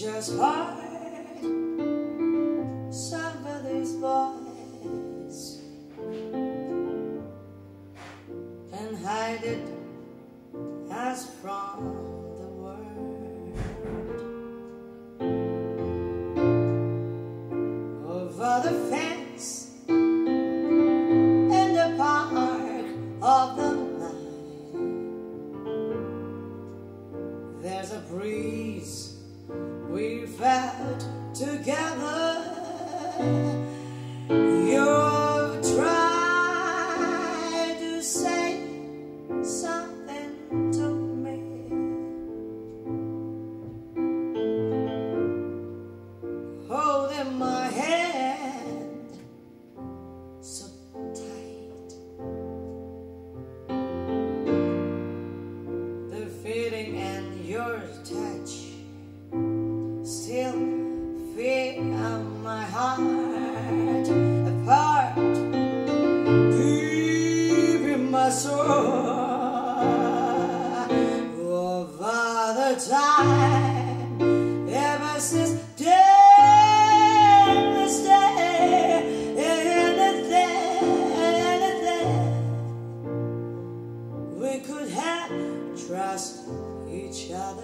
just heard somebody's voice and hide it as from the world. Over the fence in the park of the night, there's a breeze we felt together. You've tried to say something to me, holding my hand so tight. The feeling and your touch still feel my heart apart, deep in my soul. Over the time, ever since this day, anything we could have trust each other.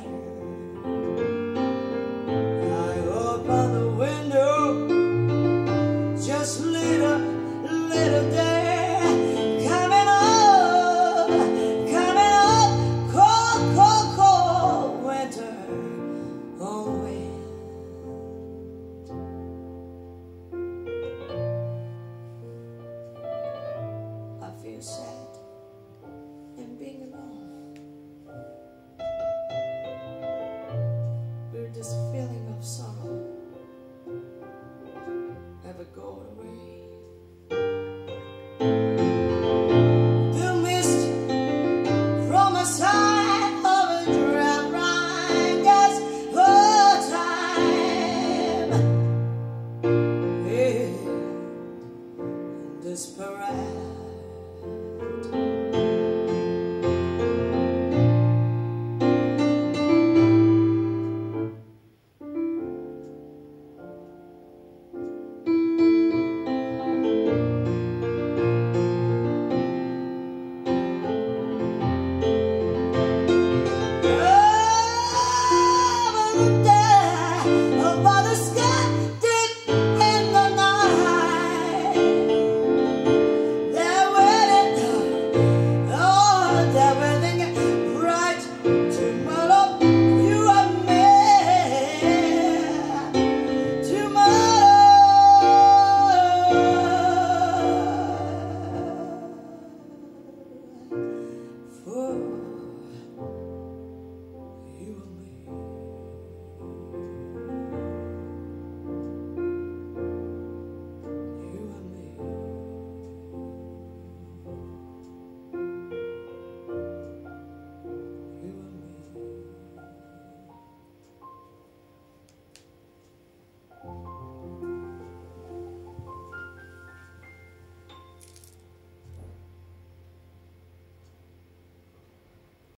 Open the window, just little day coming up, cold winter. Oh, wind. I feel sad in being alone. Will this feeling of sorrow ever go away? The mist from a side of a dry ride gets her time. In this parade